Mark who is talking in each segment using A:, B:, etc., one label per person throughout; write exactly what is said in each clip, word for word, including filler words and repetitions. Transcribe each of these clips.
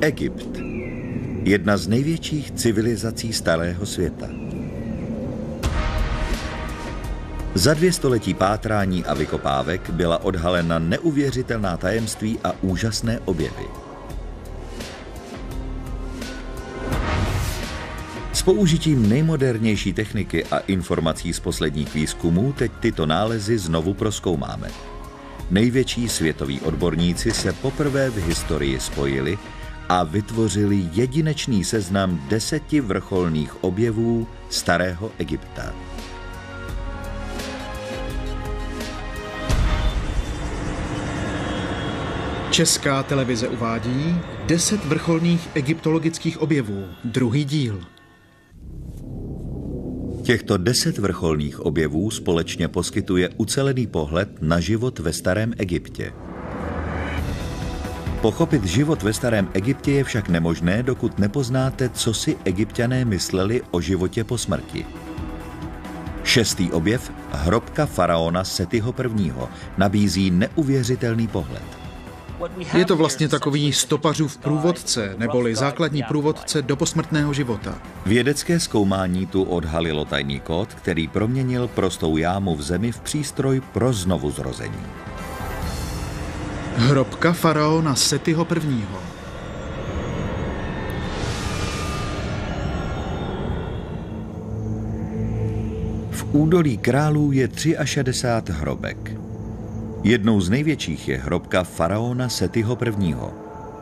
A: Egypt. Jedna z největších civilizací starého světa. Za dvě století pátrání a vykopávek byla odhalena neuvěřitelná tajemství a úžasné objevy. S použitím nejmodernější techniky a informací z posledních výzkumů teď tyto nálezy znovu prozkoumáme. Největší světoví odborníci se poprvé v historii spojili a vytvořili jedinečný seznam deseti vrcholných objevů starého Egypta.
B: Česká televize uvádí deset vrcholných egyptologických objevů, druhý díl.
A: Těchto deset vrcholných objevů společně poskytuje ucelený pohled na život ve starém Egyptě. Pochopit život ve starém Egyptě je však nemožné, dokud nepoznáte, co si Egypťané mysleli o životě po smrti. Šestý objev, hrobka faraona Setiho prvního, nabízí neuvěřitelný pohled.
B: Je to vlastně takový stopařův průvodce, neboli základní průvodce do posmrtného života.
A: Vědecké zkoumání tu odhalilo tajný kód, který proměnil prostou jámu v zemi v přístroj pro znovuzrození.
B: Hrobka faraona Setiho prvního.
A: V údolí králů je šedesát tři hrobek. Jednou z největších je hrobka faraona Setiho prvního.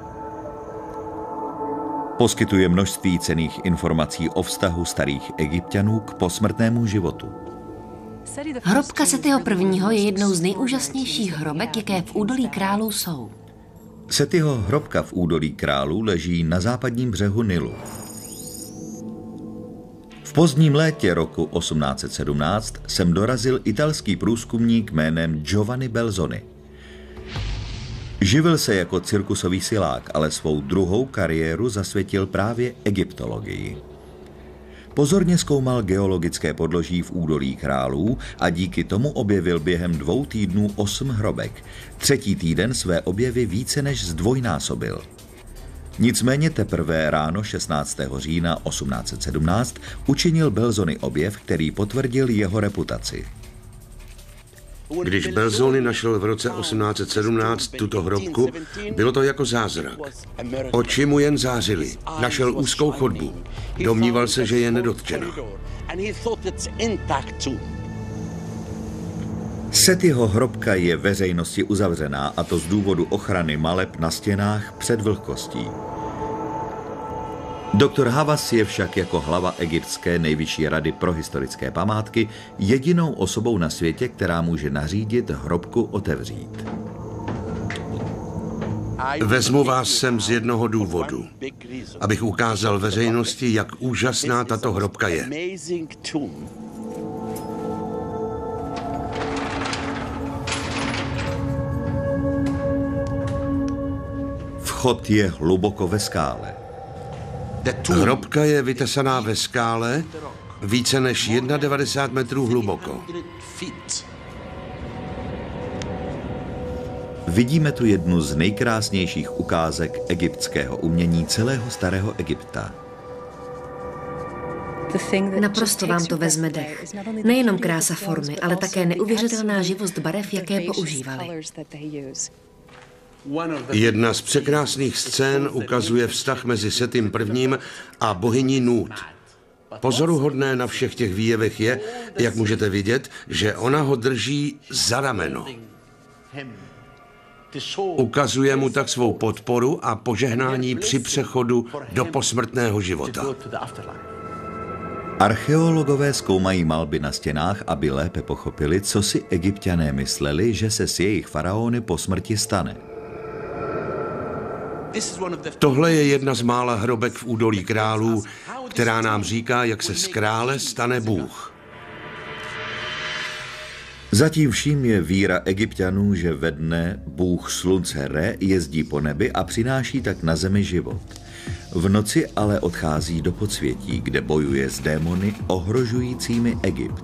A: Poskytuje množství cenných informací o vztahu starých Egypťanů k posmrtnému životu.
C: Hrobka Setiho prvního je jednou z nejúžasnějších hrobek, jaké v údolí králů jsou.
A: Setiho hrobka v údolí králů leží na západním břehu Nilu. V pozdním létě roku osmnáct set sedmnáct sem dorazil italský průzkumník jménem Giovanni Belzoni. Živil se jako cirkusový silák, ale svou druhou kariéru zasvětil právě egyptologii. Pozorně zkoumal geologické podloží v údolí králů a díky tomu objevil během dvou týdnů osm hrobek. Třetí týden své objevy více než zdvojnásobil. Nicméně teprve ráno šestnáctého října osmnáct set sedmnáct učinil Belzoni objev, který potvrdil jeho reputaci.
D: Když Belzoni našel v roce osmnáct set sedmnáct tuto hrobku, bylo to jako zázrak. Oči mu jen zářily. Našel úzkou chodbu. Domníval se, že je nedotčena.
A: Setiho hrobka je veřejnosti uzavřená, a to z důvodu ochrany maleb na stěnách před vlhkostí. Doktor Havas je však jako hlava egyptské nejvyšší rady pro historické památky jedinou osobou na světě, která může nařídit hrobku otevřít.
D: Vezmu vás sem z jednoho důvodu, abych ukázal veřejnosti, jak úžasná tato hrobka je.
A: Vchod je hluboko ve skále.
D: Hrobka je vytesaná ve skále více než devadesát jedna metrů hluboko.
A: Vidíme tu jednu z nejkrásnějších ukázek egyptského umění celého starého Egypta.
C: Naprosto vám to vezme dech. Nejenom krása formy, ale také neuvěřitelná živost barev, jaké používali.
D: Jedna z překrásných scén ukazuje vztah mezi Setim prvním a bohyní Nút. Pozoruhodné na všech těch výjevech je, jak můžete vidět, že ona ho drží za rameno. Ukazuje mu tak svou podporu a požehnání při přechodu do posmrtného života.
A: Archeologové zkoumají malby na stěnách, aby lépe pochopili, co si Egypťané mysleli, že se s jejich faraony po smrti stane.
D: Tohle je jedna z mála hrobek v údolí králů, která nám říká, jak se z krále stane Bůh.
A: Zatím vším je víra Egypťanů, že ve dne Bůh slunce Re jezdí po nebi a přináší tak na zemi život. V noci ale odchází do podsvětí, kde bojuje s démony ohrožujícími Egypt.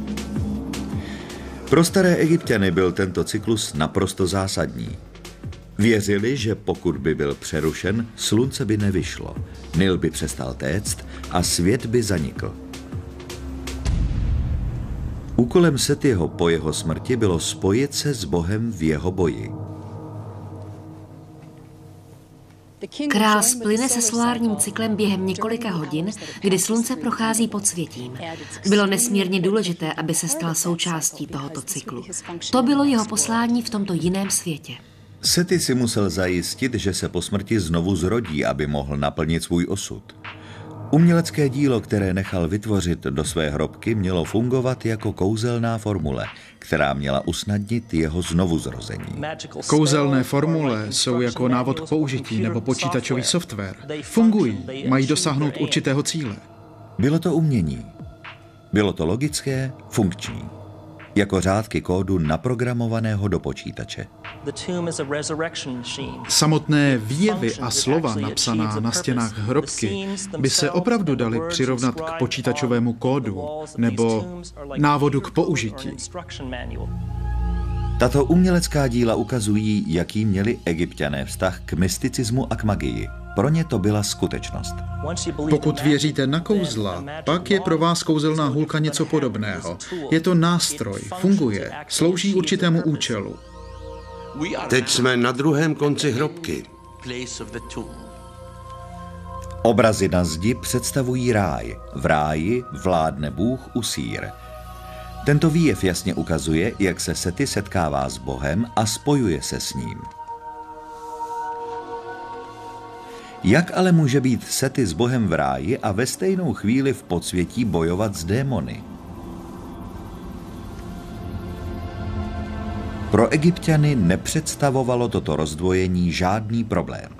A: Pro staré Egypťany byl tento cyklus naprosto zásadní. Věřili, že pokud by byl přerušen, slunce by nevyšlo, Nil by přestal téct a svět by zanikl. Úkolem Setiho po jeho smrti bylo spojit se s Bohem v jeho boji.
C: Král splyne se solárním cyklem během několika hodin, kdy slunce prochází podsvětím. Bylo nesmírně důležité, aby se stal součástí tohoto cyklu. To bylo jeho poslání v tomto jiném světě.
A: Seti si musel zajistit, že se po smrti znovu zrodí, aby mohl naplnit svůj osud. Umělecké dílo, které nechal vytvořit do své hrobky, mělo fungovat jako kouzelná formule, která měla usnadnit jeho znovuzrození.
B: Kouzelné formule jsou jako návod k použití nebo počítačový software. Fungují, mají dosáhnout určitého cíle.
A: Bylo to umění. Bylo to logické, funkční. Jako řádky kódu naprogramovaného do počítače.
B: Samotné výjevy a slova napsaná na stěnách hrobky by se opravdu daly přirovnat k počítačovému kódu nebo návodu k použití.
A: Tato umělecká díla ukazují, jaký měli Egypťané vztah k mysticismu a k magii. Pro ně to byla skutečnost.
B: Pokud věříte na kouzla, pak je pro vás kouzelná hůlka něco podobného. Je to nástroj, funguje, slouží určitému účelu.
D: Teď jsme na druhém konci hrobky.
A: Obrazy na zdi představují ráj. V ráji vládne Bůh Usír. Tento výjev jasně ukazuje, jak se Seti setkává s Bohem a spojuje se s ním. Jak ale může být Seti s Bohem v ráji a ve stejnou chvíli v podsvětí bojovat s démony? Pro Egypťany nepředstavovalo toto rozdvojení žádný problém.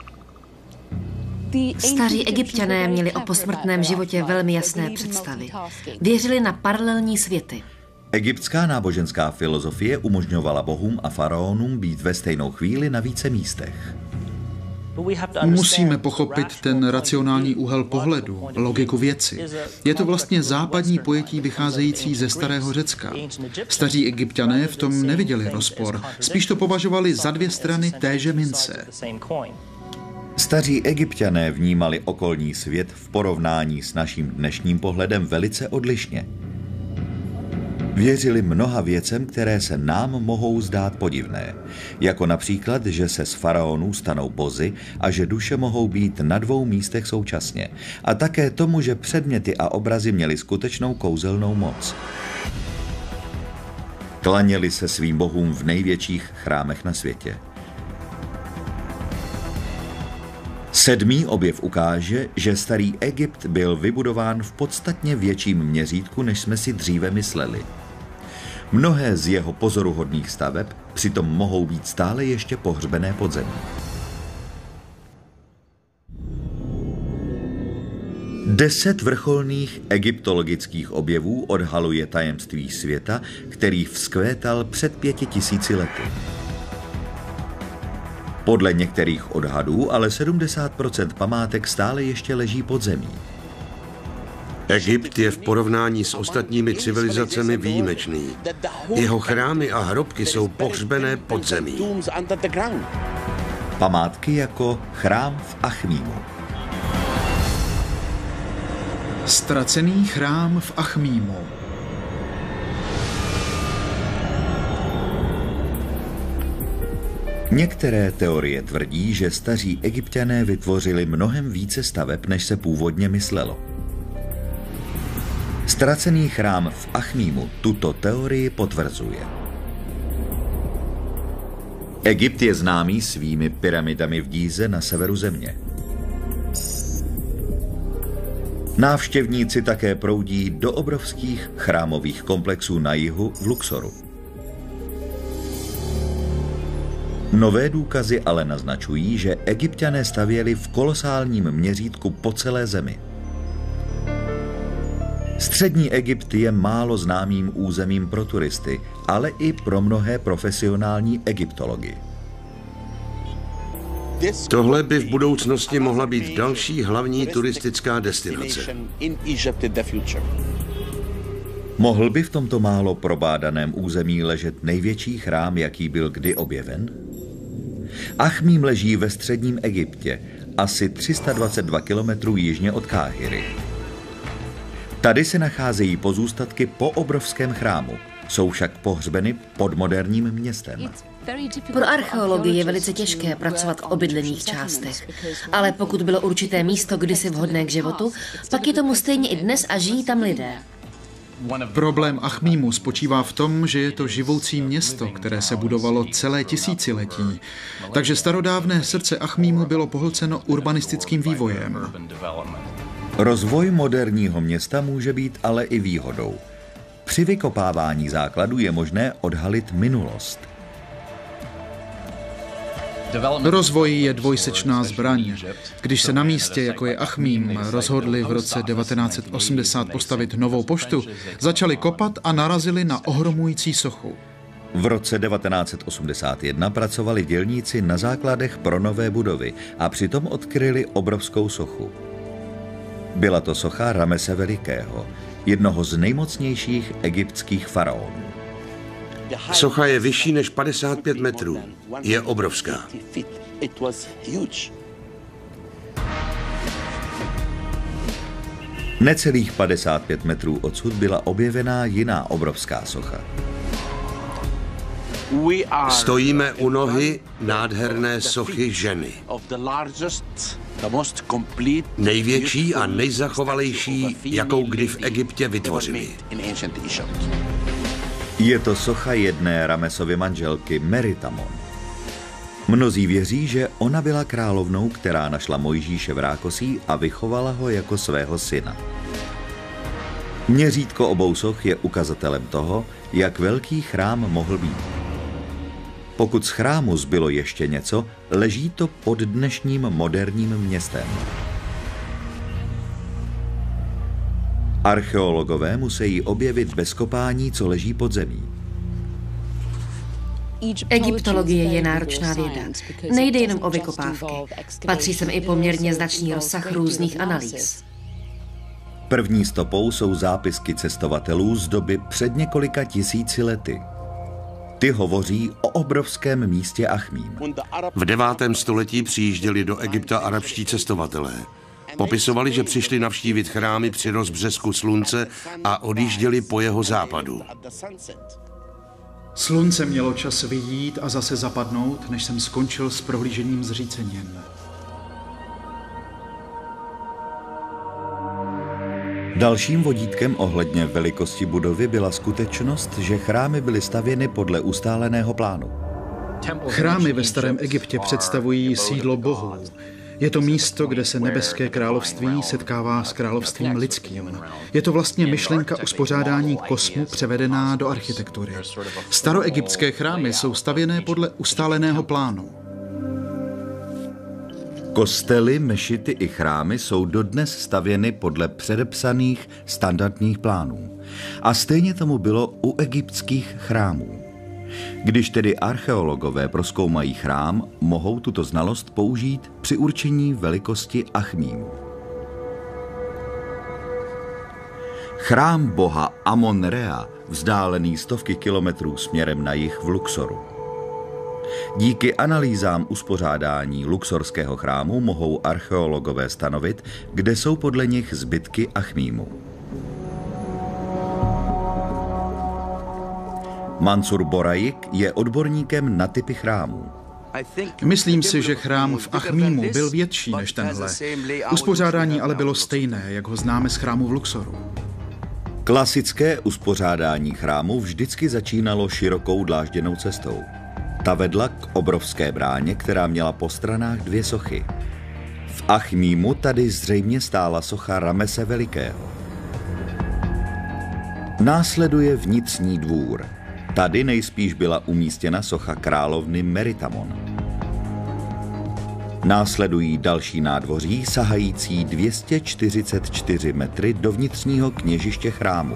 C: Staří Egypťané měli o posmrtném životě velmi jasné představy. Věřili na paralelní světy.
A: Egyptská náboženská filozofie umožňovala bohům a faraonům být ve stejnou chvíli na více místech.
B: Musíme pochopit ten racionální úhel pohledu, logiku věci. Je to vlastně západní pojetí vycházející ze starého Řecka. Staří Egypťané v tom neviděli rozpor, spíš to považovali za dvě strany téže mince.
A: Staří Egypťané vnímali okolní svět v porovnání s naším dnešním pohledem velice odlišně. Věřili mnoha věcem, které se nám mohou zdát podivné, jako například, že se z faraonů stanou bozi a že duše mohou být na dvou místech současně, a také tomu, že předměty a obrazy měly skutečnou kouzelnou moc. Klaněli se svým bohům v největších chrámech na světě. Sedmý objev ukáže, že starý Egypt byl vybudován v podstatně větším měřítku, než jsme si dříve mysleli. Mnohé z jeho pozoruhodných staveb přitom mohou být stále ještě pohřbené pod zemí. Deset vrcholných egyptologických objevů odhaluje tajemství světa, který vzkvétal před pěti tisíci lety. Podle některých odhadů ale sedmdesát procent památek stále ještě leží pod zemí.
D: Egypt je v porovnání s ostatními civilizacemi výjimečný. Jeho chrámy a hrobky jsou pohřbené pod zemí.
A: Památky jako chrám v Achmímu.
B: Ztracený chrám v Achmímu.
A: Některé teorie tvrdí, že staří Egypťané vytvořili mnohem více staveb, než se původně myslelo. Ztracený chrám v Achmímu tuto teorii potvrzuje. Egypt je známý svými pyramidami v Gíze na severu země. Návštěvníci také proudí do obrovských chrámových komplexů na jihu v Luxoru. Nové důkazy ale naznačují, že Egypťané stavěli v kolosálním měřítku po celé zemi. Střední Egypt je málo známým územím pro turisty, ale i pro mnohé profesionální egyptology.
D: Tohle by v budoucnosti mohla být další hlavní turistická destinace.
A: Mohl by v tomto málo probádaném území ležet největší chrám, jaký byl kdy objeven? Achmím leží ve středním Egyptě, asi tři sta dvacet dva kilometrů jižně od Káhiry. Tady se nacházejí pozůstatky po obrovském chrámu, jsou však pohřbeny pod moderním městem.
C: Pro archeology je velice těžké pracovat v obydlených částech, ale pokud bylo určité místo kdysi vhodné k životu, pak je tomu stejně i dnes a žijí tam lidé.
B: Problém Achmímu spočívá v tom, že je to živoucí město, které se budovalo celé tisíciletí. Takže starodávné srdce Achmímu bylo pohlceno urbanistickým vývojem.
A: Rozvoj moderního města může být ale i výhodou. Při vykopávání základů je možné odhalit minulost.
B: Rozvoj je dvojsečná zbraň. Když se na místě, jako je Achmím, rozhodli v roce devatenáct set osmdesát postavit novou poštu, začali kopat a narazili na ohromující sochu.
A: V roce devatenáct set osmdesát jedna pracovali dělníci na základech pro nové budovy a přitom odkryli obrovskou sochu. Byla to socha Ramese Velikého, jednoho z nejmocnějších egyptských faraonů.
D: Socha je vyšší než padesát pět metrů. Je obrovská.
A: Necelých padesát pět metrů odsud byla objevená jiná obrovská socha.
D: Stojíme u nohy nádherné sochy ženy. Největší a nejzachovalejší, jakou kdy v Egyptě vytvořili.
A: Je to socha jedné Ramesovy manželky Meritamon. Mnozí věří, že ona byla královnou, která našla Mojžíše v Rákosí a vychovala ho jako svého syna. Měřítko obou soch je ukazatelem toho, jak velký chrám mohl být. Pokud z chrámu zbylo ještě něco, leží to pod dnešním moderním městem. Archeologové musí objevit bez kopání, co leží pod zemí.
C: Egyptologie je náročná věda. Nejde jenom o vykopávky. Patří sem i poměrně značný rozsah různých analýz.
A: První stopou jsou zápisky cestovatelů z doby před několika tisíci lety. Ty hovoří o obrovském místě Achmím.
D: V devátém století přijížděli do Egypta arabští cestovatelé. Popisovali, že přišli navštívit chrámy při rozbřesku slunce a odjížděli po jeho západu.
B: Slunce mělo čas vyjít a zase zapadnout, než jsem skončil s prohlížením zřícenin.
A: Dalším vodítkem ohledně velikosti budovy byla skutečnost, že chrámy byly stavěny podle ustáleného plánu.
B: Chrámy ve starém Egyptě představují sídlo bohů. Je to místo, kde se nebeské království setkává s královstvím lidským. Je to vlastně myšlenka uspořádání kosmu převedená do architektury. Staroegyptské chrámy jsou stavěné podle ustáleného plánu.
A: Kostely, mešity i chrámy jsou dodnes stavěny podle předepsaných standardních plánů. A stejně tomu bylo u egyptských chrámů. Když tedy archeologové prozkoumají chrám, mohou tuto znalost použít při určení velikosti Achmímu. Chrám boha Amon-Rea, vzdálený stovky kilometrů směrem na jih v Luxoru. Díky analýzám uspořádání luxorského chrámu mohou archeologové stanovit, kde jsou podle nich zbytky Achmímu. Mansur Borajik je odborníkem na typy chrámů.
B: Myslím si, že chrám v Achmímu byl větší než tenhle. Uspořádání ale bylo stejné, jak ho známe z chrámu v Luxoru.
A: Klasické uspořádání chrámu vždycky začínalo širokou dlážděnou cestou. Ta vedla k obrovské bráně, která měla po stranách dvě sochy. V Achmímu tady zřejmě stála socha Ramese Velikého. Následuje vnitřní dvůr. Tady nejspíš byla umístěna socha královny Meritamon. Následují další nádvoří sahající dvě stě čtyřicet čtyři metry do vnitřního kněžiště chrámu.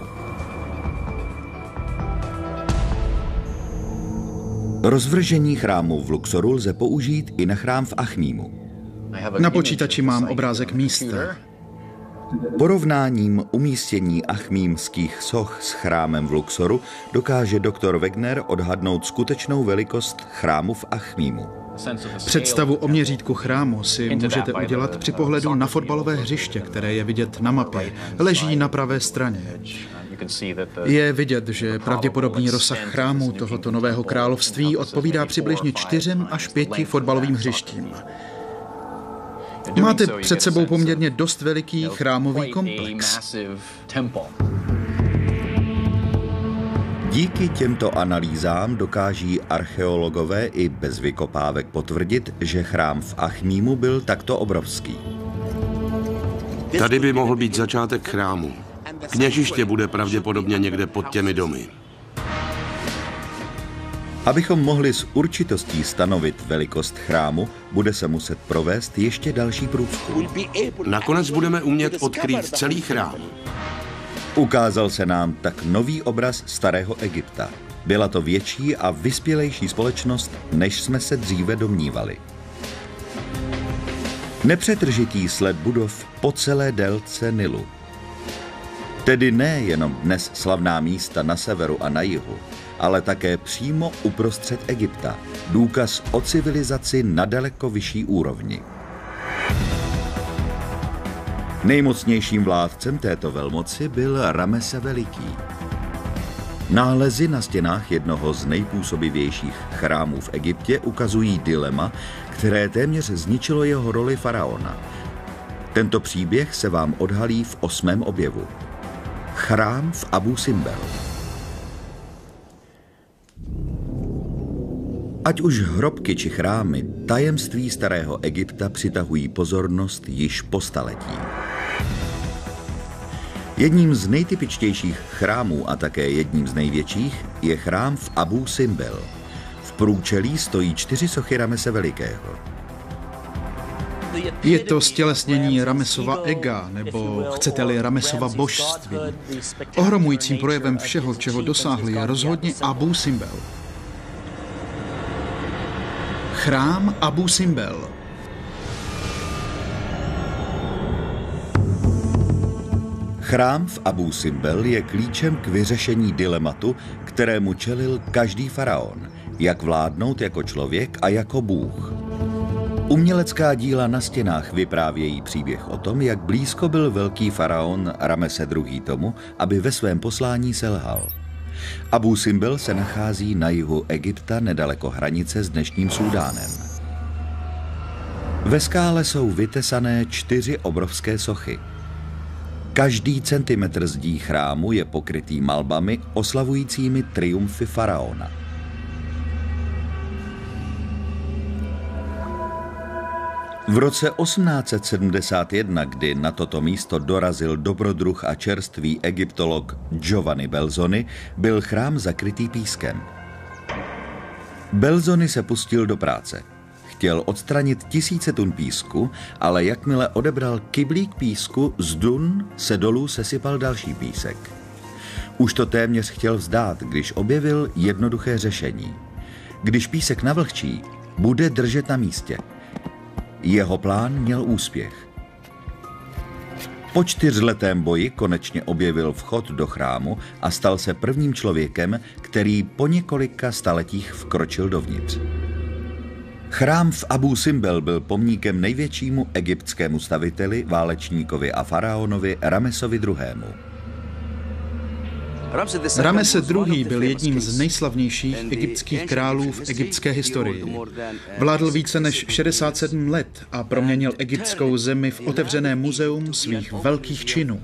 A: Rozvržení chrámu v Luxoru lze použít i na chrám v Achmímu.
B: Na počítači mám obrázek místa.
A: Porovnáním umístění achmímských soch s chrámem v Luxoru dokáže doktor Wegner odhadnout skutečnou velikost chrámu v Achmímu.
B: Představu o měřítku chrámu si můžete udělat při pohledu na fotbalové hřiště, které je vidět na mapě. Leží na pravé straně. Je vidět, že pravděpodobný rozsah chrámu tohoto nového království odpovídá přibližně čtyřem až pěti fotbalovým hřištím. Máte před sebou poměrně dost veliký chrámový komplex.
A: Díky těmto analýzám dokáží archeologové i bez vykopávek potvrdit, že chrám v Achmímu byl takto obrovský.
D: Tady by mohl být začátek chrámu. Kněžiště bude pravděpodobně někde pod těmi domy.
A: Abychom mohli s určitostí stanovit velikost chrámu, bude se muset provést ještě další průzkum.
D: Nakonec budeme umět odkrýt celý chrám.
A: Ukázal se nám tak nový obraz starého Egypta. Byla to větší a vyspělejší společnost, než jsme se dříve domnívali. Nepřetržitý sled budov po celé délce Nilu. Tedy nejenom dnes slavná místa na severu a na jihu, ale také přímo uprostřed Egypta. Důkaz o civilizaci na daleko vyšší úrovni. Nejmocnějším vládcem této velmoci byl Ramese Veliký. Nálezy na stěnách jednoho z nejpůsobivějších chrámů v Egyptě ukazují dilema, které téměř zničilo jeho roli faraona. Tento příběh se vám odhalí v osmém objevu. Chrám v Abu Simbel. Ať už hrobky či chrámy, tajemství starého Egypta přitahují pozornost již po staletí. Jedním z nejtypičtějších chrámů a také jedním z největších je chrám v Abu Simbel. V průčelí stojí čtyři sochy Ramese Velikého.
B: Je to stělesnění Ramesova ega, nebo chcete-li Ramesova božství. Ohromujícím projevem všeho, čeho dosáhli, je rozhodně Abu Simbel. Chrám Abu Simbel.
A: Chrám v Abu Simbel je klíčem k vyřešení dilematu, kterému čelil každý faraon, jak vládnout jako člověk a jako bůh. Umělecká díla na stěnách vyprávějí příběh o tom, jak blízko byl velký faraon Ramese druhý. tomu, aby ve svém poslání selhal. Abu Simbel se nachází na jihu Egypta nedaleko hranice s dnešním Súdánem. Ve skále jsou vytesané čtyři obrovské sochy. Každý centimetr zdí chrámu je pokrytý malbami oslavujícími triumfy faraona. V roce osmnáct set sedmdesát jedna, kdy na toto místo dorazil dobrodruh a čerstvý egyptolog Giovanni Belzoni, byl chrám zakrytý pískem. Belzoni se pustil do práce. Chtěl odstranit tisíce tun písku, ale jakmile odebral kyblík písku, z dun se dolů sesypal další písek. Už to téměř chtěl vzdát, když objevil jednoduché řešení. Když písek navlhčí, bude držet na místě. Jeho plán měl úspěch. Po čtyřletém boji konečně objevil vchod do chrámu a stal se prvním člověkem, který po několika staletích vkročil dovnitř. Chrám v Abu Simbel byl pomníkem největšímu egyptskému staviteli, válečníkovi a faraonovi Ramesovi druhému.
B: Ramese druhý. byl jedním z nejslavnějších egyptských králů v egyptské historii. Vládl více než šedesát sedm let a proměnil egyptskou zemi v otevřené muzeum svých velkých činů.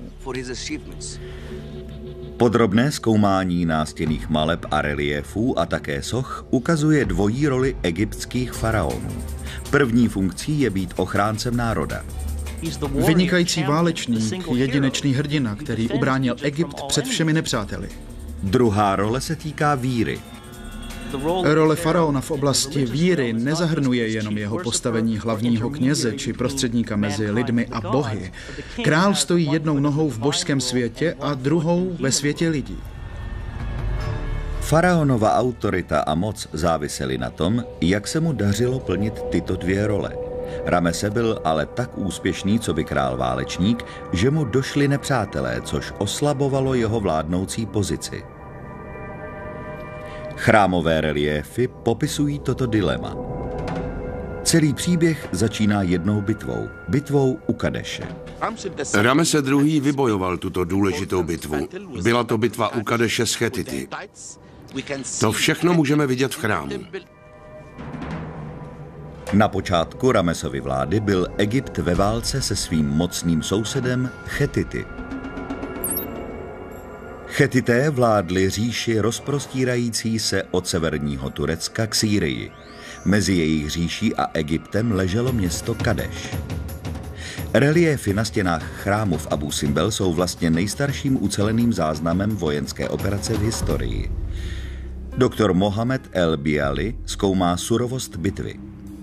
A: Podrobné zkoumání nástěnných maleb a reliéfů a také soch ukazuje dvojí roli egyptských faraonů. První funkcí je být ochráncem národa.
B: Vynikající válečník, jedinečný hrdina, který ubránil Egypt před všemi nepřáteli.
A: Druhá role se týká víry.
B: Role faraona v oblasti víry nezahrnuje jenom jeho postavení hlavního kněze či prostředníka mezi lidmi a bohy. Král stojí jednou nohou v božském světě a druhou ve světě lidí.
A: Faraonova autorita a moc závisely na tom, jak se mu dařilo plnit tyto dvě role. Ramese byl ale tak úspěšný coby král válečník, že mu došli nepřátelé, což oslabovalo jeho vládnoucí pozici. Chrámové reliéfy popisují toto dilema. Celý příběh začíná jednou bitvou. Bitvou u Kadeše.
D: Ramese druhý. vybojoval tuto důležitou bitvu. Byla to bitva u Kadeše s Chetity. To všechno můžeme vidět v chrámu.
A: Na počátku Ramesovy vlády byl Egypt ve válce se svým mocným sousedem Chetity. Chetité vládli říši rozprostírající se od severního Turecka k Sýrii. Mezi jejich říší a Egyptem leželo město Kadeš. Reliéfy na stěnách chrámu v Abu Simbel jsou vlastně nejstarším uceleným záznamem vojenské operace v historii. Doktor Mohamed El Biali zkoumá surovost bitvy.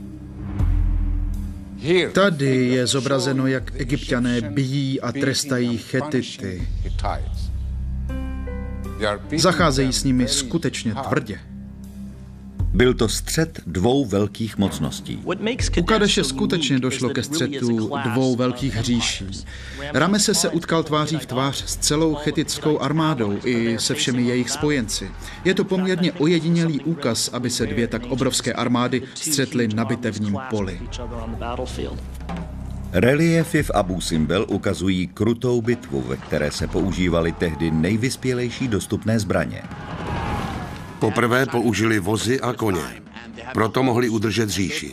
B: Tady je zobrazeno, jak Egypťané bijí a trestají Chetity. Zacházejí s nimi skutečně tvrdě.
A: Byl to střet dvou velkých mocností.
B: U Kadeše skutečně došlo ke střetu dvou velkých říší. Ramese se utkal tváří v tvář s celou chetitskou armádou i se všemi jejich spojenci. Je to poměrně ojedinělý úkaz, aby se dvě tak obrovské armády střetly na bitevním poli.
A: Reliéfy v Abu Simbel ukazují krutou bitvu, ve které se používaly tehdy nejvyspělejší dostupné zbraně.
D: Poprvé použili vozy a koně. Proto mohli udržet říši.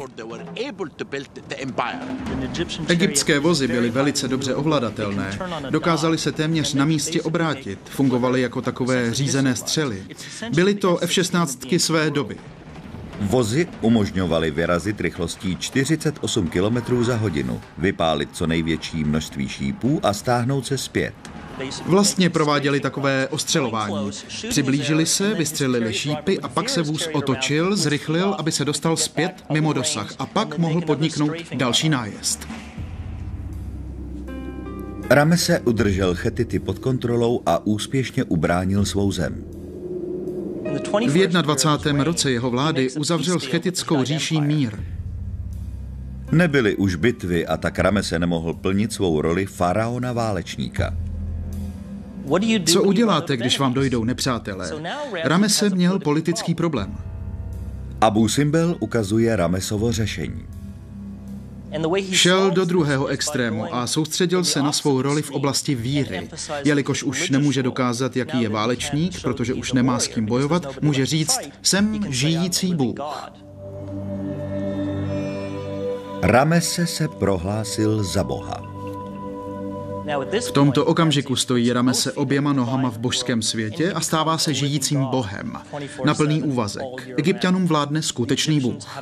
B: Egyptské vozy byly velice dobře ovladatelné. Dokázaly se téměř na místě obrátit. Fungovaly jako takové řízené střely. Byly to F šestnáct své doby.
A: Vozy umožňovaly vyrazit rychlostí čtyřicet osm kilometrů za hodinu, vypálit co největší množství šípů a stáhnout se zpět.
B: Vlastně prováděli takové ostřelování. Přiblížili se, vystřelili šípy a pak se vůz otočil, zrychlil, aby se dostal zpět mimo dosah a pak mohl podniknout další nájezd.
A: Ramese udržel Chetity pod kontrolou a úspěšně ubránil svou zem.
B: V dvacátém prvním roce jeho vlády uzavřel s chetitskou říší mír.
A: Nebyly už bitvy a tak Ramese nemohl plnit svou roli faraona válečníka.
B: Co uděláte, když vám dojdou nepřátelé? Ramese měl politický problém.
A: Abu Simbel ukazuje Ramesovo řešení.
B: Šel do druhého extrému a soustředil se na svou roli v oblasti víry. Jelikož už nemůže dokázat, jaký je válečník, protože už nemá s kým bojovat, může říct, jsem žijící Bůh.
A: Ramese se prohlásil za boha.
B: V tomto okamžiku stojí Ramese oběma nohama v božském světě a stává se žijícím bohem. Na plný úvazek. Egypťanům vládne skutečný Bůh.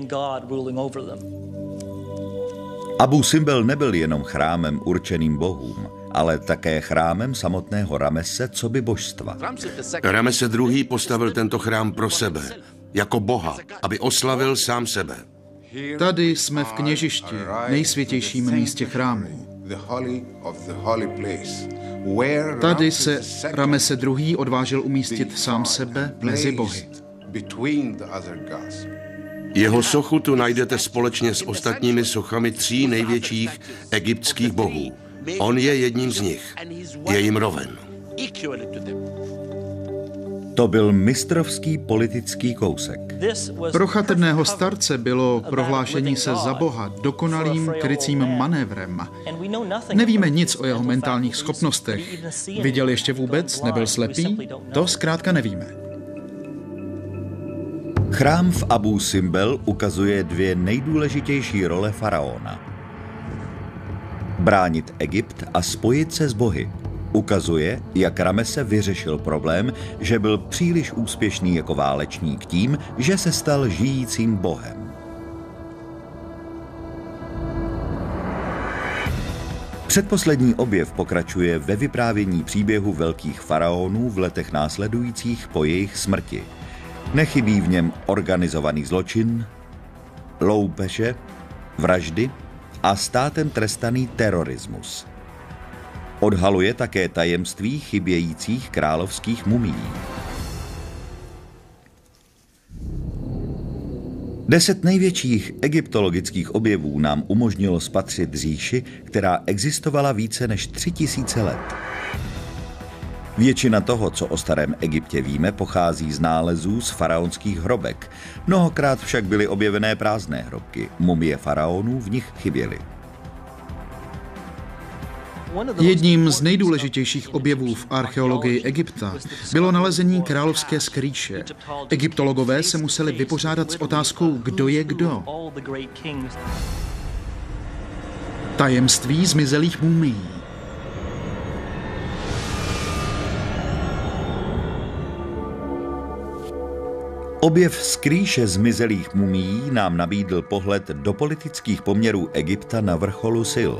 A: Abu Simbel nebyl jenom chrámem určeným bohům, ale také chrámem samotného Ramese coby božstva.
D: Ramese druhý. postavil tento chrám pro sebe, jako boha, aby oslavil sám sebe.
B: Tady jsme v kněžišti, nejsvětějším místě chrámu. Tady se Ramese druhý. odvážil umístit sám sebe mezi bohy.
D: Jeho sochu tu najdete společně s ostatními sochami tří největších egyptských bohů. On je jedním z nich. Je jim roven.
A: To byl mistrovský politický kousek.
B: Pro chatrného starce bylo prohlášení se za boha dokonalým krycím manévrem. Nevíme nic o jeho mentálních schopnostech. Viděl ještě vůbec? Nebyl slepý? To zkrátka nevíme.
A: Chrám v Abu Simbel ukazuje dvě nejdůležitější role faraona. Bránit Egypt a spojit se s bohy. Ukazuje, jak Ramese vyřešil problém, že byl příliš úspěšný jako válečník tím, že se stal žijícím bohem. Předposlední objev pokračuje ve vyprávění příběhu velkých faraonů v letech následujících po jejich smrti. Nechybí v něm organizovaný zločin, loupeže, vraždy a státem trestaný terorismus. Odhaluje také tajemství chybějících královských mumií. Deset největších egyptologických objevů nám umožnilo spatřit říši, která existovala více než tři tisíce let. Většina toho, co o starém Egyptě víme, pochází z nálezů z faraonských hrobek. Mnohokrát však byly objevené prázdné hrobky. Mumie faraonů v nich chyběly.
B: Jedním z nejdůležitějších objevů v archeologii Egypta bylo nalezení královské skrýše. Egyptologové se museli vypořádat s otázkou, kdo je kdo. Tajemství zmizelých mumií.
A: Objev skrýše zmizelých mumií nám nabídl pohled do politických poměrů Egypta na vrcholu sil.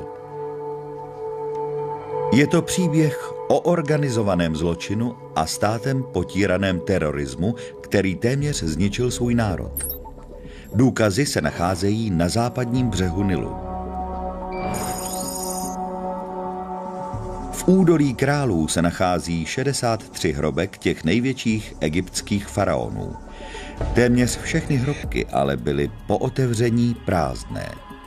A: Je to příběh o organizovaném zločinu a státem potíraném terorismu, který téměř zničil svůj národ. Důkazy se nacházejí na západním břehu Nilu. V údolí králů se nachází šedesát tři hrobek těch největších egyptských faraonů. Téměř všechny hrobky ale byly po otevření prázdné.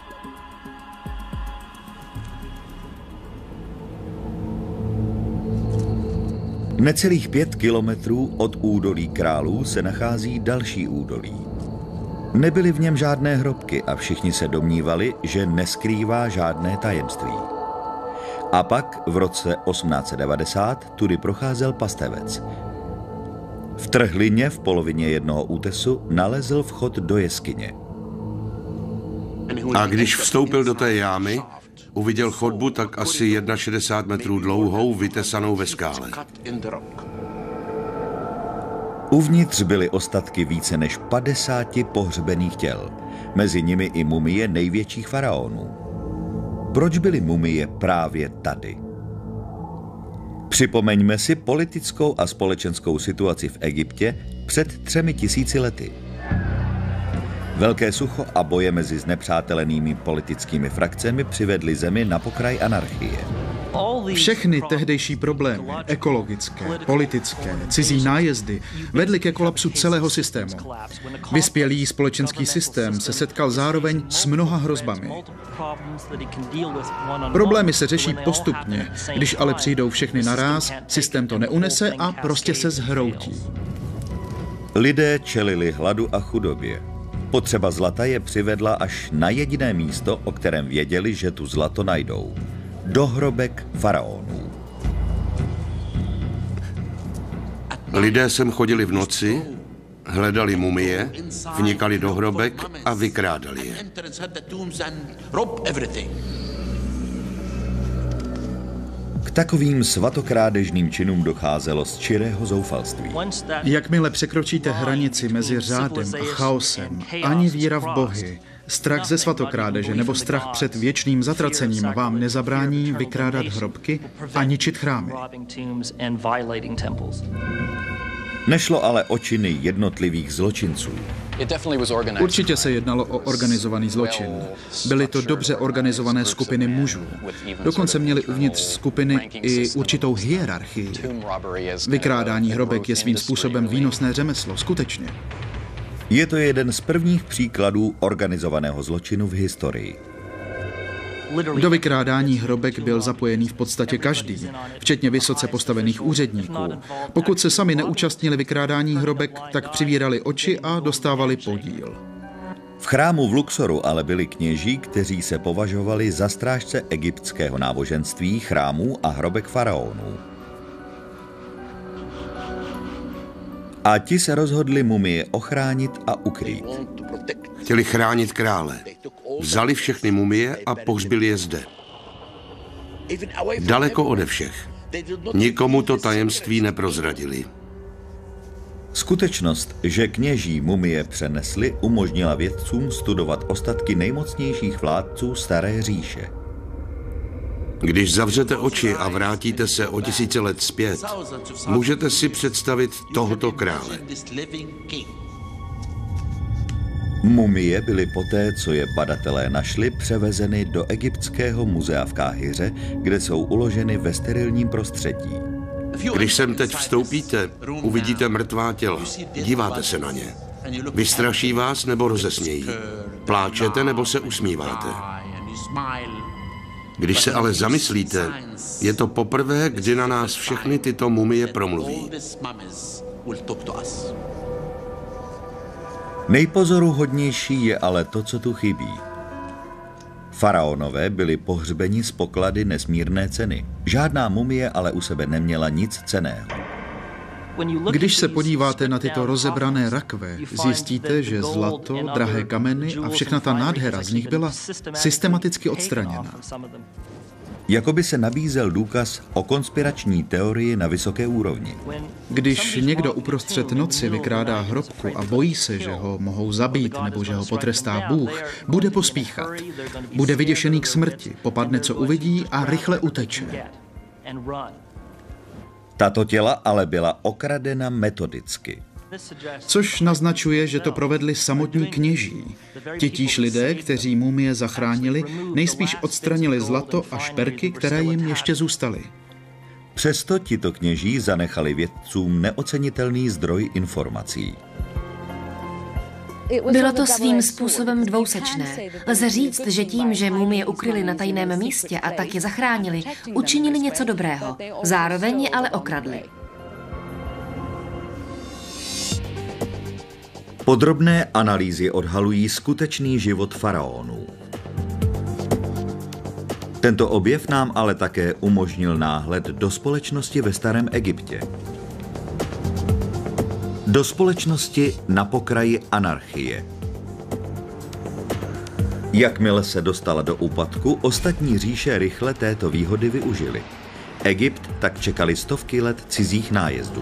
A: Necelých pět kilometrů od údolí králů se nachází další údolí. Nebyly v něm žádné hrobky a všichni se domnívali, že neskrývá žádné tajemství. A pak v roce osmnáct set devadesát tudy procházel pastevec. V trhlině v polovině jednoho útesu nalezl vchod do jeskyně.
D: A když vstoupil do té jámy, uviděl chodbu tak asi šedesát jedna metrů dlouhou, vytesanou ve skále.
A: Uvnitř byly ostatky více než padesáti pohřbených těl, mezi nimi i mumie největších faraonů. Proč byly mumie právě tady? Připomeňme si politickou a společenskou situaci v Egyptě před třemi tisíci lety. Velké sucho a boje mezi znepřátelenými politickými frakcemi přivedly zemi na pokraj anarchie.
B: Všechny tehdejší problémy, ekologické, politické, cizí nájezdy, vedly ke kolapsu celého systému. Vyspělý společenský systém se setkal zároveň s mnoha hrozbami. Problémy se řeší postupně, když ale přijdou všechny naráz, systém to neunese a prostě se zhroutí.
A: Lidé čelili hladu a chudobě. Potřeba zlata je přivedla až na jediné místo, o kterém věděli, že tu zlato najdou. Do hrobek faraonů.
D: Lidé sem chodili v noci, hledali mumie, vnikali do hrobek a vykrádali je.
A: K takovým svatokrádežným činům docházelo z čirého zoufalství.
B: Jakmile překročíte hranici mezi řádem a chaosem, ani víra v bohy, strach ze svatokrádeže nebo strach před věčným zatracením vám nezabrání vykrádat hrobky a ničit chrámy.
A: Nešlo ale o činy jednotlivých zločinců.
B: Určitě se jednalo o organizovaný zločin. Byly to dobře organizované skupiny mužů. Dokonce měly uvnitř skupiny i určitou hierarchii. Vykrádání hrobek je svým způsobem výnosné řemeslo, skutečně.
A: Je to jeden z prvních příkladů organizovaného zločinu v historii.
B: Do vykrádání hrobek byl zapojený v podstatě každý, včetně vysoce postavených úředníků. Pokud se sami neúčastnili vykrádání hrobek, tak přivírali oči a dostávali podíl.
A: V chrámu v Luxoru ale byli kněží, kteří se považovali za strážce egyptského náboženství, chrámů a hrobek faraonů. A ti se rozhodli mumie ochránit a ukrýt.
D: Chtěli chránit krále. Vzali všechny mumie a pohřbili je zde. Daleko ode všech. Nikomu to tajemství neprozradili.
A: Skutečnost, že kněží mumie přenesli, umožnila vědcům studovat ostatky nejmocnějších vládců Staré říše.
D: Když zavřete oči a vrátíte se o tisíce let zpět, můžete si představit tohoto krále.
A: Mumie byly poté, co je badatelé našli, převezeny do egyptského muzea v Káhiře, kde jsou uloženy ve sterilním prostředí.
D: Když sem teď vstoupíte, uvidíte mrtvá těla. Díváte se na ně. Vystraší vás nebo rozesmějí. Pláčete nebo se usmíváte. Když se ale zamyslíte, je to poprvé, kdy na nás všechny tyto mumie promluví.
A: Nejpozoruhodnější je ale to, co tu chybí. Faraonové byli pohřbeni z poklady nesmírné ceny. Žádná mumie ale u sebe neměla nic cenného.
B: Když se podíváte na tyto rozebrané rakve, zjistíte, že zlato, drahé kameny a všechna ta nádhera z nich byla systematicky odstraněna.
A: Jakoby se nabízel důkaz o konspirační teorii na vysoké úrovni.
B: Když někdo uprostřed noci vykrádá hrobku a bojí se, že ho mohou zabít nebo že ho potrestá Bůh, bude pospíchat. Bude vyděšený k smrti, popadne, co uvidí a rychle uteče.
A: Tato těla ale byla okradena metodicky.
B: Což naznačuje, že to provedli samotní kněží. Titíž lidé, kteří mumie zachránili, nejspíš odstranili zlato a šperky, které jim ještě zůstaly.
A: Přesto tito kněží zanechali vědcům neocenitelný zdroj informací.
C: Bylo to svým způsobem dvousečné. Lze říct, že tím, že mumie ukryli na tajném místě a tak je zachránili, učinili něco dobrého. Zároveň je ale okradli.
A: Podrobné analýzy odhalují skutečný život faraonů. Tento objev nám ale také umožnil náhled do společnosti ve starém Egyptě. Do společnosti na pokraji anarchie. Jakmile se dostala do úpadku, ostatní říše rychle této výhody využily. Egypt tak čekali stovky let cizích nájezdů.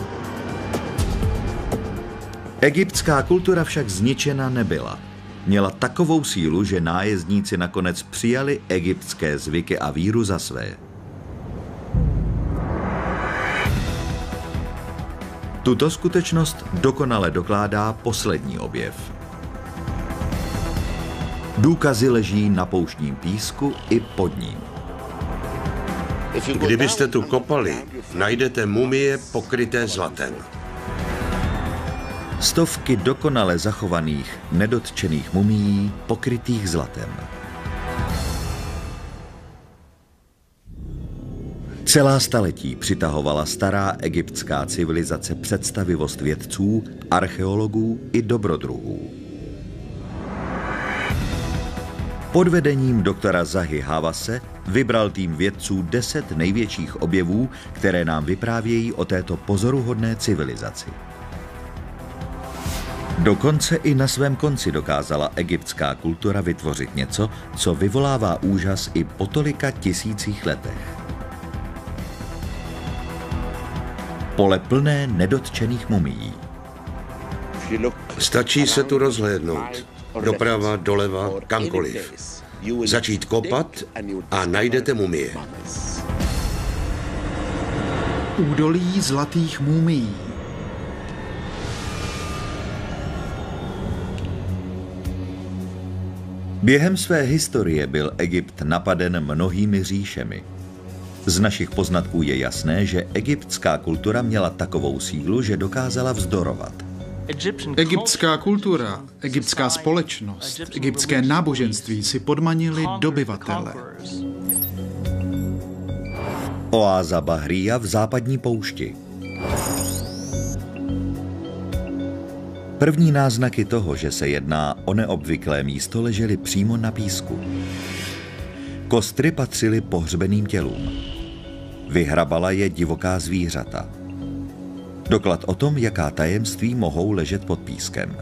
A: Egyptská kultura však zničena nebyla. Měla takovou sílu, že nájezdníci nakonec přijali egyptské zvyky a víru za své. Tuto skutečnost dokonale dokládá poslední objev. Důkazy leží na pouštním písku i pod ním.
D: Kdybyste tu kopali, najdete mumie pokryté zlatem.
A: Stovky dokonale zachovaných, nedotčených mumií pokrytých zlatem. Celá staletí přitahovala stará egyptská civilizace představivost vědců, archeologů i dobrodruhů. Pod vedením doktora Zahi Hawase vybral tým vědců deset největších objevů, které nám vyprávějí o této pozoruhodné civilizaci. Dokonce i na svém konci dokázala egyptská kultura vytvořit něco, co vyvolává úžas i po tolika tisících letech. Pole plné nedotčených mumií.
D: Stačí se tu rozhlédnout. Doprava, doleva, kamkoliv. Začít kopat a najdete mumie.
B: Údolí zlatých mumií.
A: Během své historie byl Egypt napaden mnohými říšemi. Z našich poznatků je jasné, že egyptská kultura měla takovou sílu, že dokázala vzdorovat.
B: Egyptská kultura, egyptská společnost, egyptské náboženství si podmanili dobyvatele.
A: Oáza Bahria v západní poušti. První náznaky toho, že se jedná o neobvyklé místo, ležely přímo na písku. Kostry patřily pohřbeným tělům. Vyhrabala je divoká zvířata. Doklad o tom, jaká tajemství mohou ležet pod pískem.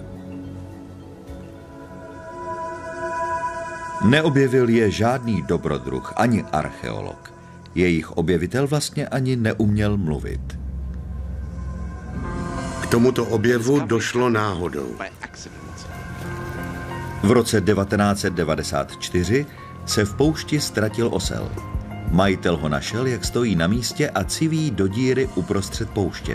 A: Neobjevil je žádný dobrodruh, ani archeolog. Jejich objevitel vlastně ani neuměl mluvit.
D: K tomuto objevu došlo náhodou.
A: V roce devatenáct set devadesát čtyři se v poušti ztratil osel. Majitel ho našel, jak stojí na místě a civí do díry uprostřed pouště.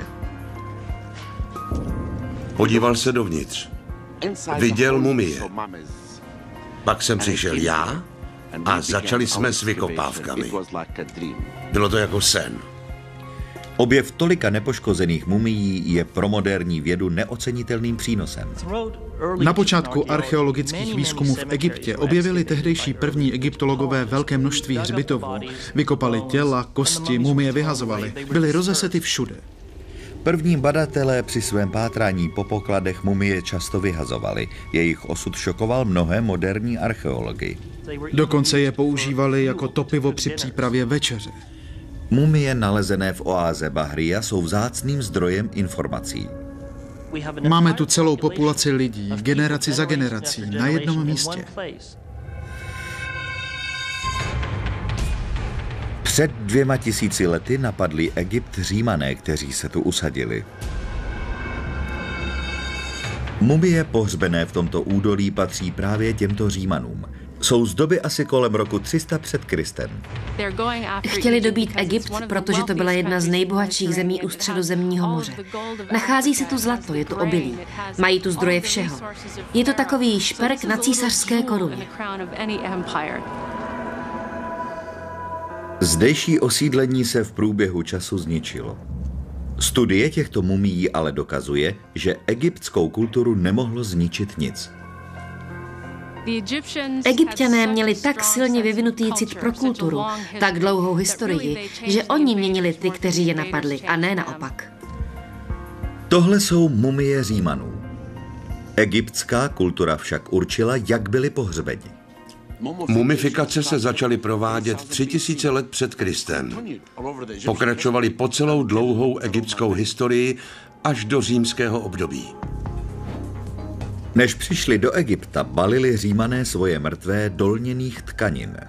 D: Podíval se dovnitř. Viděl mumie. Pak jsem přišel já a začali jsme s vykopávkami. Bylo to jako sen.
A: Objev tolika nepoškozených mumií je pro moderní vědu neocenitelným přínosem.
B: Na počátku archeologických výzkumů v Egyptě objevili tehdejší první egyptologové velké množství hřbitovů. Vykopali těla, kosti, mumie vyhazovali. Byly rozesety všude.
A: První badatelé při svém pátrání po pokladech mumie často vyhazovali. Jejich osud šokoval mnohé moderní archeology.
B: Dokonce je používali jako topivo při přípravě večeře.
A: Mumie nalezené v oáze Bahria jsou vzácným zdrojem informací.
B: Máme tu celou populaci lidí, generaci za generací, na jednom místě.
A: Před dvěma tisíci lety napadli Egypt Římané, kteří se tu usadili. Mumie pohřbené v tomto údolí patří právě těmto Římanům. Jsou z doby asi kolem roku tři sta před Kristem.
C: Chtěli dobít Egypt, protože to byla jedna z nejbohatších zemí u Středozemního moře. Nachází se tu zlato, je tu obilí. Mají tu zdroje všeho. Je to takový šperk na císařské koruně.
A: Zdejší osídlení se v průběhu času zničilo. Studie těchto mumií ale dokazuje, že egyptskou kulturu nemohlo zničit nic.
C: Egypťané měli tak silně vyvinutý cit pro kulturu, tak dlouhou historii, že oni měnili ty, kteří je napadli, a ne naopak.
A: Tohle jsou mumie Římanů. Egyptská kultura však určila, jak byli pohřbeni.
D: Mumifikace se začaly provádět tři tisíce let před Kristem. Pokračovaly po celou dlouhou egyptskou historii až do římského období.
A: Než přišli do Egypta, balili Římané svoje mrtvé do lněných tkanin.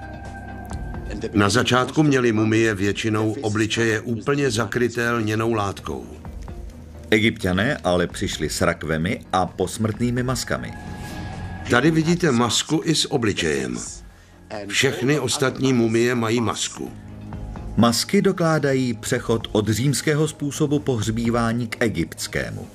D: Na začátku měli mumie většinou obličeje úplně zakryté lněnou látkou.
A: Egypťané ale přišli s rakvemi a posmrtnými maskami.
D: Tady vidíte masku i s obličejem. Všechny ostatní mumie mají masku.
A: Masky dokládají přechod od římského způsobu pohřbívání k egyptskému.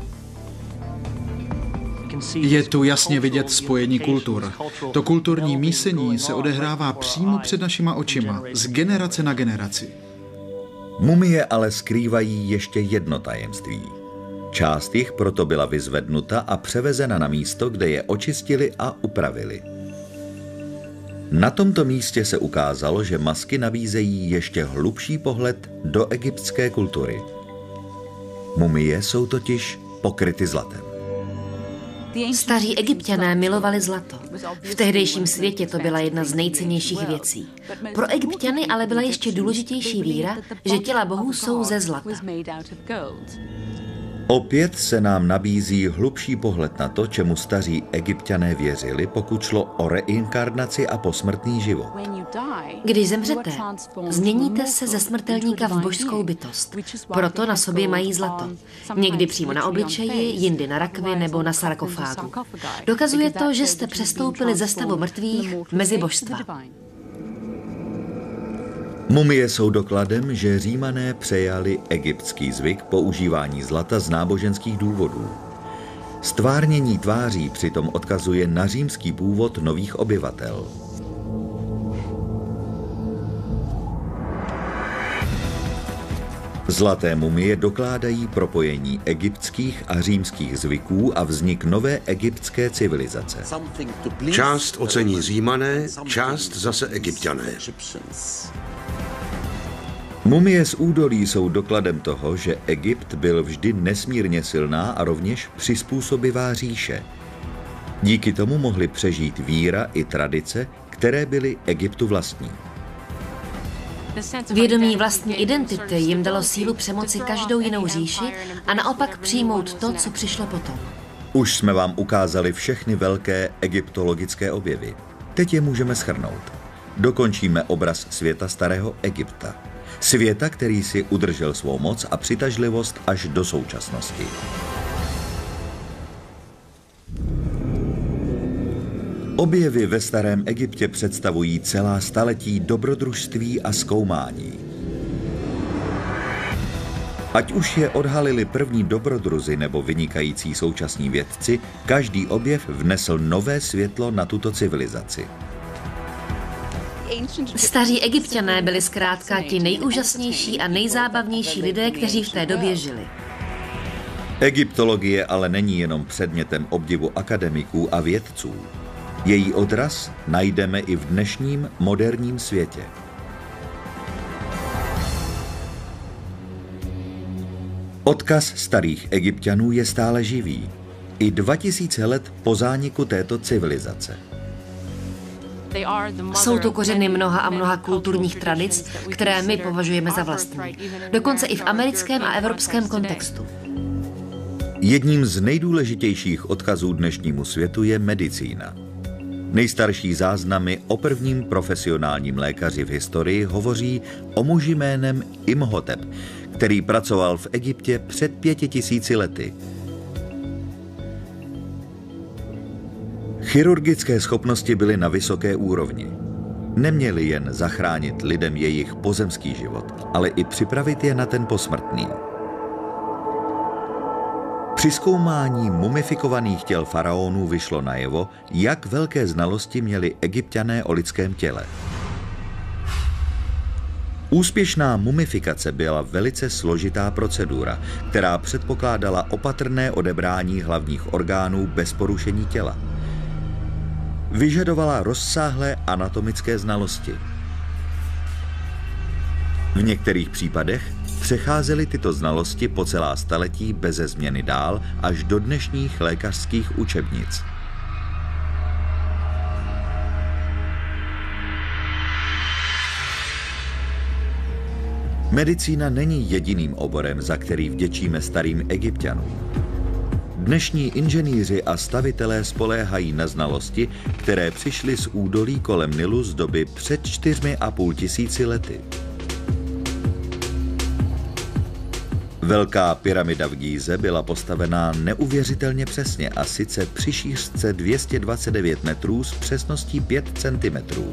B: Je tu jasně vidět spojení kultur. To kulturní mísení se odehrává přímo před našima očima, z generace na generaci.
A: Mumie ale skrývají ještě jedno tajemství. Část jich proto byla vyzvednuta a převezena na místo, kde je očistili a upravili. Na tomto místě se ukázalo, že masky nabízejí ještě hlubší pohled do egyptské kultury. Mumie jsou totiž pokryty zlatem.
C: Staří Egypťané milovali zlato. V tehdejším světě to byla jedna z nejcennějších věcí. Pro Egypťany ale byla ještě důležitější víra, že těla bohů jsou ze zlata.
A: Opět se nám nabízí hlubší pohled na to, čemu staří Egypťané věřili, pokud šlo o reinkarnaci a posmrtný život.
C: Když zemřete, změníte se ze smrtelníka v božskou bytost. Proto na sobě mají zlato. Někdy přímo na obličeji, jindy na rakvi nebo na sarkofágu. Dokazuje to, že jste přestoupili ze stavu mrtvých mezi božstva.
A: Mumie jsou dokladem, že Římané přejali egyptský zvyk používání zlata z náboženských důvodů. Stvárnění tváří přitom odkazuje na římský původ nových obyvatel. Zlaté mumie dokládají propojení egyptských a římských zvyků a vznik nové egyptské civilizace.
D: Část ocení Římané, část zase Egypťané.
A: Mumie z údolí jsou dokladem toho, že Egypt byl vždy nesmírně silná a rovněž přizpůsobivá říše. Díky tomu mohly přežít víra i tradice, které byly Egyptu vlastní.
C: Vědomí vlastní identity jim dalo sílu přemoci každou jinou říši a naopak přijmout to, co přišlo potom.
A: Už jsme vám ukázali všechny velké egyptologické objevy. Teď je můžeme shrnout. Dokončíme obraz světa starého Egypta. Světa, který si udržel svou moc a přitažlivost až do současnosti. Objevy ve starém Egyptě představují celá staletí dobrodružství a zkoumání. Ať už je odhalili první dobrodruzi nebo vynikající současní vědci, každý objev vnesl nové světlo na tuto civilizaci.
C: Staří Egypťané byli zkrátka ti nejúžasnější a nejzábavnější lidé, kteří v té době žili.
A: Egyptologie ale není jenom předmětem obdivu akademiků a vědců. Její odraz najdeme i v dnešním moderním světě. Odkaz starých Egypťanů je stále živý. I dva tisíce let po zániku této civilizace.
C: Jsou to kořeny mnoha a mnoha kulturních tradic, které my považujeme za vlastní. Dokonce i v americkém a evropském kontextu.
A: Jedním z nejdůležitějších odkazů dnešnímu světu je medicína. Nejstarší záznamy o prvním profesionálním lékaři v historii hovoří o muži jménem Imhotep, který pracoval v Egyptě před pěti tisíci lety. Chirurgické schopnosti byly na vysoké úrovni. Neměli jen zachránit lidem jejich pozemský život, ale i připravit je na ten posmrtný. Při zkoumání mumifikovaných těl faraonů vyšlo najevo, jak velké znalosti měli Egypťané o lidském těle. Úspěšná mumifikace byla velice složitá procedura, která předpokládala opatrné odebrání hlavních orgánů bez porušení těla. Vyžadovala rozsáhlé anatomické znalosti. V některých případech přecházely tyto znalosti po celá staletí beze změny dál až do dnešních lékařských učebnic. Medicína není jediným oborem, za který vděčíme starým Egypťanům. Dnešní inženýři a stavitelé spoléhají na znalosti, které přišly z údolí kolem Nilu z doby před čtyřmi a půl tisíci lety. Velká pyramida v Gíze byla postavená neuvěřitelně přesně, a sice při šířce dvě stě dvacet devět metrů s přesností pět centimetrů.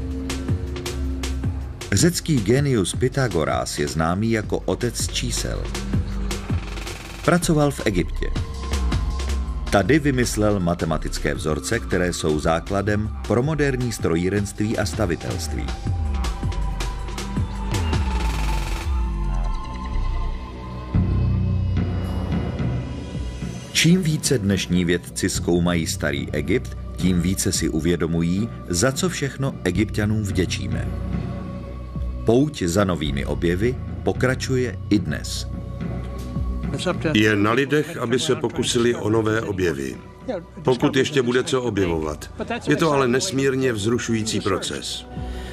A: Řecký génius Pythagorás je známý jako otec čísel. Pracoval v Egyptě. Tady vymyslel matematické vzorce, které jsou základem pro moderní strojírenství a stavitelství. Čím více dnešní vědci zkoumají starý Egypt, tím více si uvědomují, za co všechno Egypťanům vděčíme. Pouť za novými objevy pokračuje i dnes.
D: Je na lidech, aby se pokusili o nové objevy. Pokud ještě bude co objevovat. Je to ale nesmírně vzrušující proces.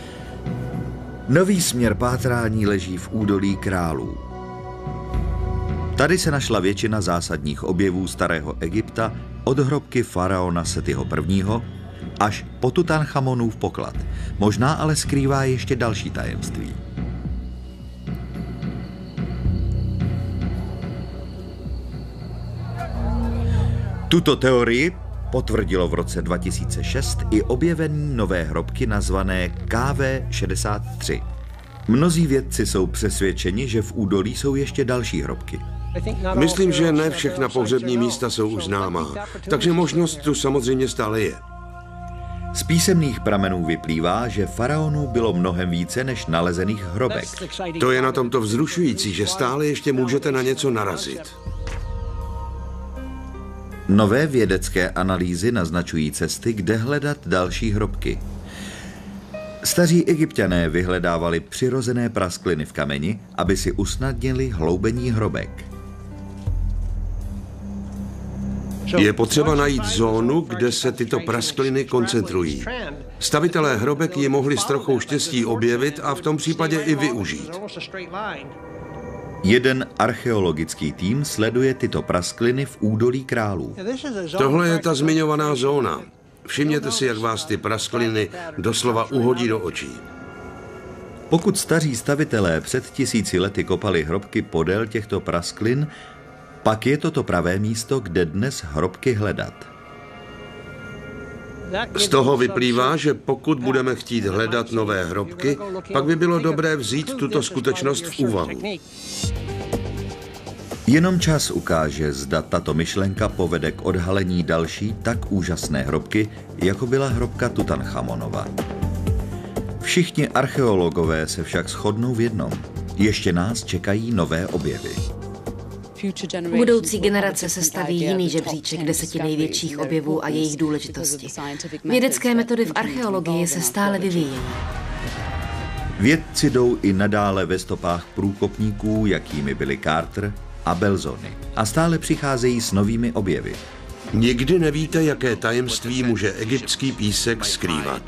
A: Nový směr pátrání leží v údolí králů. Tady se našla většina zásadních objevů starého Egypta od hrobky faraona Setiho prvního. až po Tutanchamonův poklad. Možná ale skrývá ještě další tajemství. Tuto teorii potvrdilo v roce dva tisíce šest i objevení nové hrobky nazvané K V šedesát tři. Mnozí vědci jsou přesvědčeni, že v údolí jsou ještě další hrobky.
D: Myslím, že ne všechna pohřební místa jsou už známá, takže možnost tu samozřejmě stále je.
A: Z písemných pramenů vyplývá, že faraonů bylo mnohem více než nalezených hrobek.
D: To je na tomto vzrušující, že stále ještě můžete na něco narazit.
A: Nové vědecké analýzy naznačují cesty, kde hledat další hrobky. Staří Egypťané vyhledávali přirozené praskliny v kameni, aby si usnadnili hloubení hrobek.
D: Je potřeba najít zónu, kde se tyto praskliny koncentrují. Stavitelé hrobek ji mohli s trochou štěstí objevit a v tom případě i využít.
A: Jeden archeologický tým sleduje tyto praskliny v údolí králů.
D: Tohle je ta zmiňovaná zóna. Všimněte si, jak vás ty praskliny doslova uhodí do očí.
A: Pokud staří stavitelé před tisíci lety kopali hrobky podél těchto prasklin, pak je to to pravé místo, kde dnes hrobky hledat.
D: Z toho vyplývá, že pokud budeme chtít hledat nové hrobky, pak by bylo dobré vzít tuto skutečnost v úvahu.
A: Jenom čas ukáže, zda tato myšlenka povede k odhalení další tak úžasné hrobky, jako byla hrobka Tutanchamonova. Všichni archeologové se však shodnou v jednom. Ještě nás čekají nové objevy.
C: Budoucí generace se staví jiný žebříček deseti největších objevů a jejich důležitosti. Vědecké metody v archeologii se stále vyvíjejí.
A: Vědci jdou i nadále ve stopách průkopníků, jakými byli Carter a Belzoni, a stále přicházejí s novými objevy.
D: Nikdy nevíte, jaké tajemství může egyptský písek skrývat.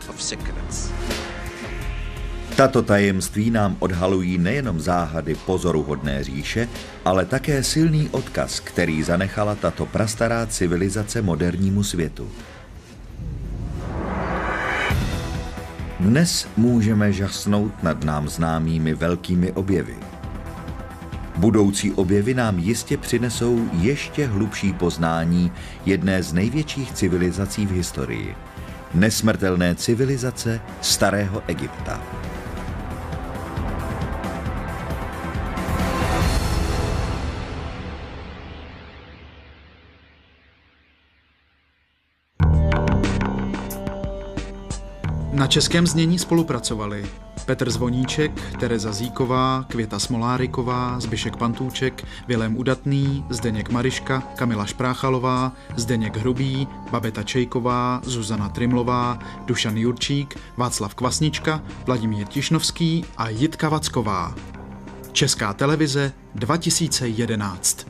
A: Tato tajemství nám odhalují nejenom záhady pozoruhodné říše, ale také silný odkaz, který zanechala tato prastará civilizace modernímu světu. Dnes můžeme žasnout nad nám známými velkými objevy. Budoucí objevy nám jistě přinesou ještě hlubší poznání jedné z největších civilizací v historii. Nesmrtelné civilizace Starého Egypta.
B: Na českém znění spolupracovali Petr Zvoníček, Tereza Zíková, Květa Smoláriková, Zbyšek Pantůček, Vilém Udatný, Zdeněk Mariška, Kamila Špráchalová, Zdeněk Hrubý, Babeta Čejková, Zuzana Trimlová, Dušan Jurčík, Václav Kvasnička, Vladimír Tišnovský a Jitka Vacková. Česká televize dva tisíce jedenáct.